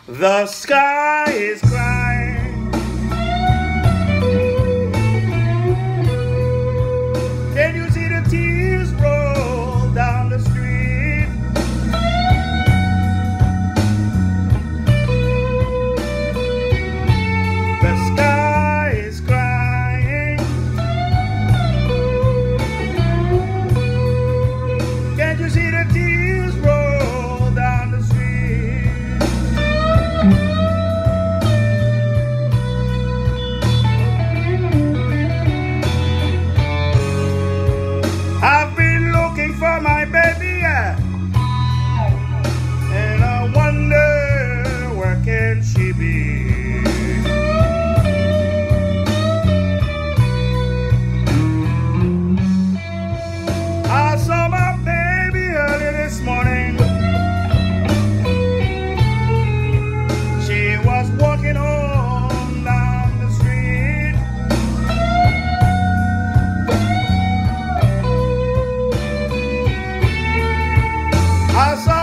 The sky is crying. Can you see the tears roll down the street? The sky is crying. Can't you see the tears roll down the street? I've been looking for my baby, and I wonder where can she be? I saw my baby early this morning. She was walking home down the street. I saw